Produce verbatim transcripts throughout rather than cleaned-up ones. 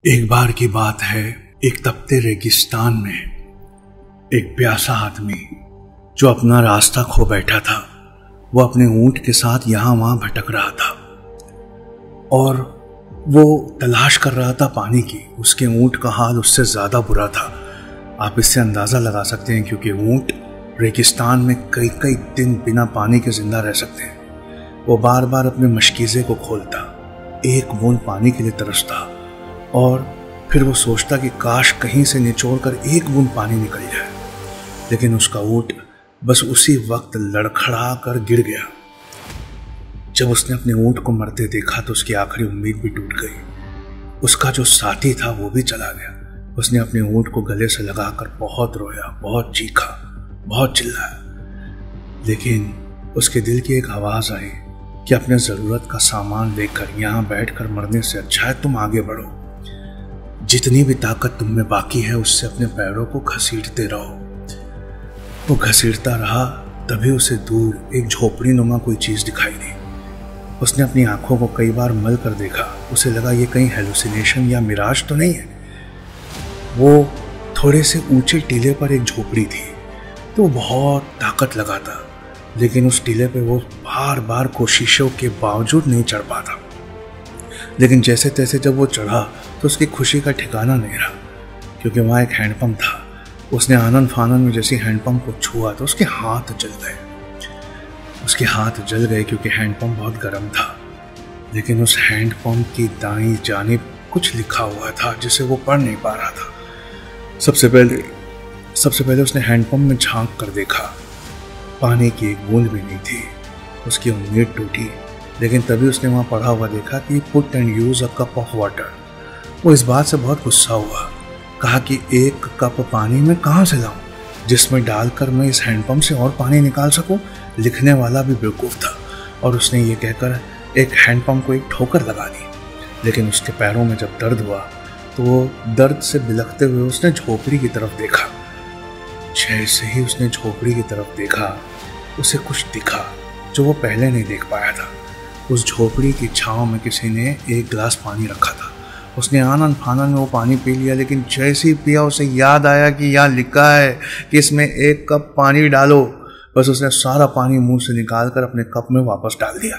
एक बार की बात है, एक तपते रेगिस्तान में एक प्यासा आदमी जो अपना रास्ता खो बैठा था, वो अपने ऊंट के साथ यहां वहां भटक रहा था और वो तलाश कर रहा था पानी की। उसके ऊंट का हाल उससे ज्यादा बुरा था। आप इससे अंदाजा लगा सकते हैं, क्योंकि ऊंट रेगिस्तान में कई कई दिन बिना पानी के जिंदा रह सकते हैं। वो बार बार अपने मशकीज़े को खोलता, एक बूंद पानी के लिए तरसता और फिर वो सोचता कि काश कहीं से निचोड़ कर एक बूंद पानी निकल जाए, लेकिन उसका ऊंट बस उसी वक्त लड़खड़ा कर गिर गया। जब उसने अपने ऊंट को मरते देखा तो उसकी आखिरी उम्मीद भी टूट गई। उसका जो साथी था वो भी चला गया। उसने अपने ऊंट को गले से लगाकर बहुत रोया, बहुत चीखा, बहुत चिल्लाया, लेकिन उसके दिल की एक आवाज आई कि अपने जरूरत का सामान लेकर यहां बैठकर मरने से अच्छा है तुम आगे बढ़ो। जितनी भी ताकत तुम में बाकी है उससे अपने पैरों को घसीटते रहो। वो घसीटता रहा, तभी उसे दूर एक झोपड़ी नुमा कोई चीज दिखाई दी। उसने अपनी आंखों को कई बार मल कर देखा। उसे लगा ये कहीं हेलुसिनेशन या मिराज तो नहीं है। वो थोड़े से ऊंचे टीले पर एक झोपड़ी थी, तो बहुत ताकत लगा था, लेकिन उस टीले पे वो बार बार कोशिशों के बावजूद नहीं चढ़ पाता। लेकिन जैसे तैसे जब वो चढ़ा तो उसकी खुशी का ठिकाना नहीं रहा, क्योंकि वहाँ एक हैंडपंप था। उसने आनंद फानन में जैसे हैंडपंप को छुआ तो उसके हाथ जल गए। उसके हाथ जल गए क्योंकि हैंडपंप बहुत गर्म था, लेकिन उस हैंडपंप की दाईं जानिब कुछ लिखा हुआ था जिसे वो पढ़ नहीं पा रहा था। सबसे पहले सबसे पहले उसने हैंडपंप में झांक कर देखा। पानी की एक बूंद भी नहीं थी। उसकी उम्मीद टूटी, लेकिन तभी उसने वहाँ पढ़ा हुआ देखा कि put and use a cup of water. वो इस बात से बहुत गुस्सा हुआ। कहा कि एक कप पानी में कहाँ से लाऊं जिसमें डालकर मैं इस हैंडपंप से और पानी निकाल सकूं। लिखने वाला भी बेवकूफ़ था और उसने ये कहकर एक हैंडपंप को एक ठोकर लगा दी। लेकिन उसके पैरों में जब दर्द हुआ तो वो दर्द से बिलखते हुए उसने झोपड़ी की तरफ देखा। जैसे ही उसने झोपड़ी की तरफ देखा, उसे कुछ दिखा जो वो पहले नहीं देख पाया था। उस झोपड़ी की छांव में किसी ने एक गिलास पानी रखा था। उसने आनंद फानन में वो पानी पी लिया, लेकिन जैसे ही पिया उसे याद आया कि यहाँ लिखा है कि इसमें एक कप पानी डालो। बस उसने सारा पानी मुंह से निकालकर अपने कप में वापस डाल दिया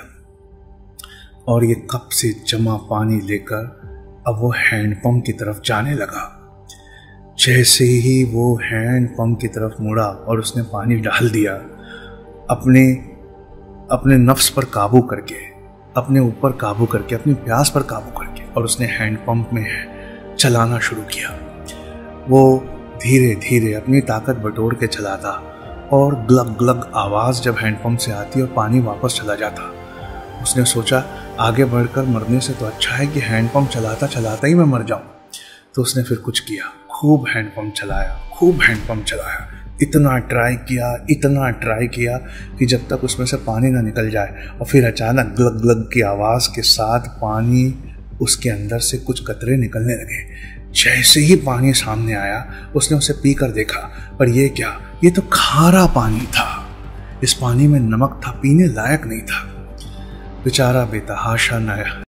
और ये कप से जमा पानी लेकर अब वो हैंडपंप की तरफ जाने लगा। जैसे ही वो हैंडपंप की तरफ मुड़ा और उसने पानी डाल दिया, अपने अपने नफ्स पर काबू करके, अपने ऊपर काबू करके, अपनी प्यास पर काबू करके, और उसने हैंडपंप में चलाना शुरू किया। वो धीरे धीरे अपनी ताकत बटोर के चलाता और ग्लग ग्लग आवाज़ जब हैंडपंप से आती और पानी वापस चला जाता। उसने सोचा आगे बढ़कर मरने से तो अच्छा है कि हैंडपंप चलाता चलाता ही मैं मर जाऊं। तो उसने फिर कुछ किया, खूब हैंडपंप चलाया, खूब हैंडपंप चलाया। इतना ट्राई किया, इतना ट्राई किया कि जब तक उसमें से पानी ना निकल जाए, और फिर अचानक ग्लग ग्लग की आवाज़ के साथ पानी उसके अंदर से कुछ कतरे निकलने लगे। जैसे ही पानी सामने आया उसने उसे पी कर देखा, पर यह क्या, ये तो खारा पानी था। इस पानी में नमक था, पीने लायक नहीं था। बेचारा बेतहाशा नया